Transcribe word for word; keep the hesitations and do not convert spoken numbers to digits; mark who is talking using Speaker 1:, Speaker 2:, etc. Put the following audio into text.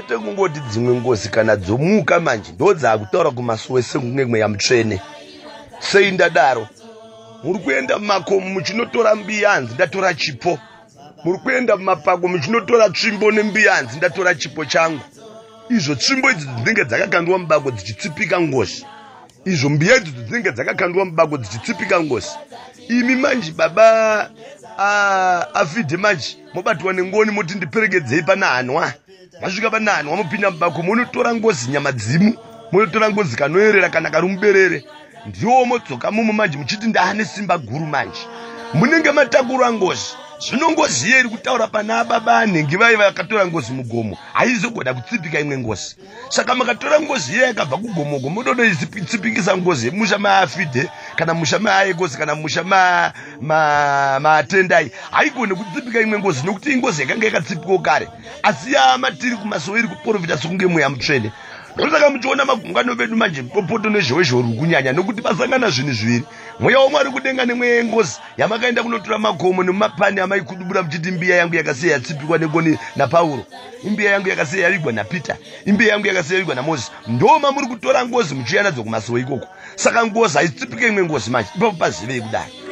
Speaker 1: kwete kungoti dzimwe ngozi kana dzomuka manje ndo dzakutaura kuMasowe sekunge mweya mutsvene. Sei ndadaro? Muri kuenda mumakomo muchinotora mbiyanzi ndatora chipo. Muri kuenda mumapako muchinotora tsvimbo nembiyanzi ndatora chipo changu. Izvo tsvimbo idzi dzinenge dzakakandwa mubako dzichitsipika ngozi. Izvo mbiya idzi dzinenge dzakakandwa mubako dzichitsipika ngozi. Imi manje baba afidhe manje mobatwa nengoni moti ndiperekedzei pana hanwa. Masvika pana hanwa mupinda mubako munotora ngozi nyama dzimu, munotora ngozi kanoerera kana kari muberere. Ndiwo modzoka mumu manje muchiti ndaane simba guru manje. Munenge matakura ngozi. Zvino ngozi iye iri kutaura pana ababa anhengi vai vakatora ngozi mugomo haizogona kutsipika imwe ngozi. Saka makatora ngozi iye yakabva kugomoko munodo itsipikisa ngozi yemusha maafidhe kana musha maaegozi kana musha maatendai haigone kutsipika imwe ngozi nokuti ingozi yakanga yakatsipikawo kare. Asi yamatiri kuMasowe iri kuprofita sokunge mweya mutsvene. Ndosaka muchiona magungano vedu manje popoto nezhowezhowo uri kunyanya nokuti pasangana zvinhu zviviri. Mweya womwari kudenga nemweya yengozi yamakaenda kunotora makomo nemapani amaikudubura muchiti mbiya yangu yakasiya yatsipikwa negoni naPauro, imbiya yangu yakasiya yavigwa naPeter, imbiya yangu yakasiya yavigwa naMozisi. Ndoma muri kutora ngozi muchienda dzokuMasowe ikoko. Saka ngozi haitsipike imwe ngozi manje ipapo pazivei kudai.